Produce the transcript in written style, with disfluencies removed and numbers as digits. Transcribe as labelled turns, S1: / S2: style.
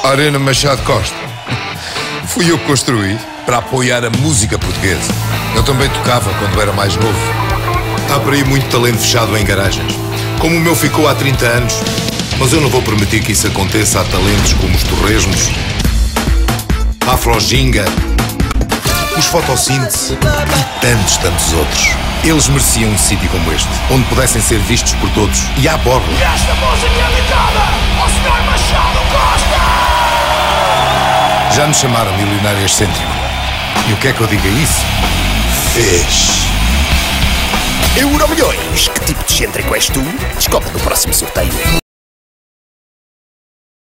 S1: Arena Machado Costa. Fui eu que construí para apoiar a música portuguesa. Eu também tocava quando era mais novo. Há por aí muito talento fechado em garagens, como o meu ficou há 30 anos. Mas eu não vou permitir que isso aconteça a talentos como os Torresmos, a Afroginga, os Fotossíntese e tantos outros. Eles mereciam um sítio como este, onde pudessem ser vistos por todos e à borla.
S2: E esta música é dedicada ao Sr. Machado Costa!
S1: Já nos chamaram milionário excêntrico. E o que é que eu digo a isso? Fez.
S3: Euromilhões! Que tipo de excêntrico és tu? Descobre no próximo sorteio.